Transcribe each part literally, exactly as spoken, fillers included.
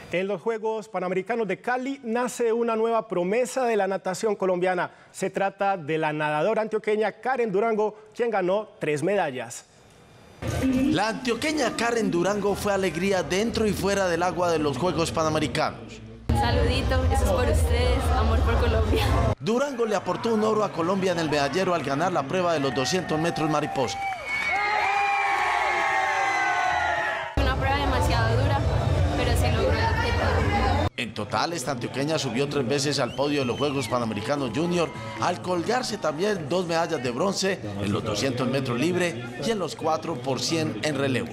En los Juegos Panamericanos de Cali nace una nueva promesa de la natación colombiana. Se trata de la nadadora antioqueña Karen Durango, quien ganó tres medallas. La antioqueña Karen Durango fue alegría dentro y fuera del agua de los Juegos Panamericanos. Saludito, eso es por ustedes, amor por Colombia. Durango le aportó un oro a Colombia en el medallero al ganar la prueba de los doscientos metros mariposa. Una prueba demasiado dura, pero se logró el objetivo. En total, esta antioqueña subió tres veces al podio de los Juegos Panamericanos Junior, al colgarse también dos medallas de bronce en los doscientos metros libre y en los cuatro por cien en relevos.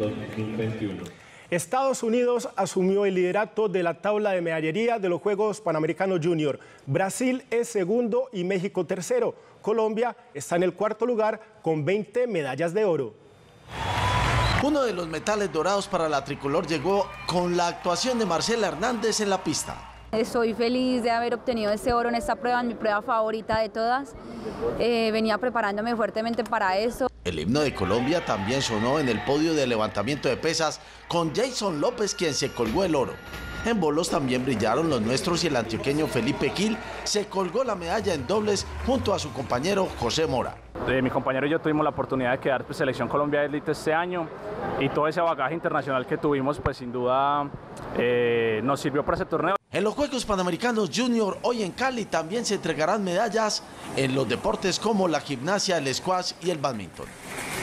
Estados Unidos asumió el liderato de la tabla de medallería de los Juegos Panamericanos Junior. Brasil es segundo y México tercero. Colombia está en el cuarto lugar con veinte medallas de oro. Uno de los metales dorados para la tricolor llegó con la actuación de Marcela Hernández en la pista. Estoy feliz de haber obtenido este oro en esta prueba, mi prueba favorita de todas. Eh, venía preparándome fuertemente para eso. El himno de Colombia también sonó en el podio de levantamiento de pesas con Jason López, quien se colgó el oro. En bolos también brillaron los nuestros y el antioqueño Felipe Gil se colgó la medalla en dobles junto a su compañero José Mora. Eh, mi compañero y yo tuvimos la oportunidad de quedar pues, Selección Colombia de Élite este año y todo ese bagaje internacional que tuvimos pues sin duda eh, nos sirvió para ese torneo. En los Juegos Panamericanos Junior hoy en Cali también se entregarán medallas en los deportes como la gimnasia, el squash y el bádminton.